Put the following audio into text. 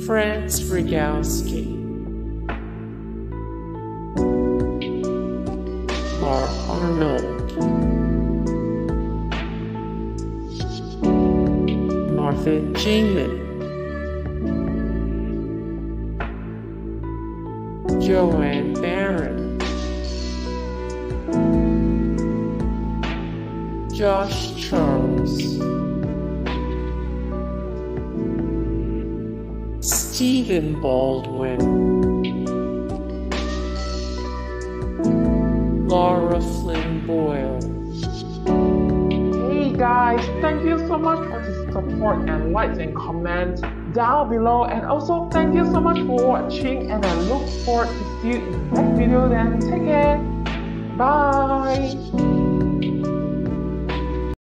France Rogowski, Mark Arnold, Martha Jamin, Joanne Barron, Josh Charles, Stephen Baldwin, Lara Flynn Boyle. Hey guys, thank you so much for the support and likes and comments down below, and also thank you so much for watching, and I look forward to see you in the next video. Then take care.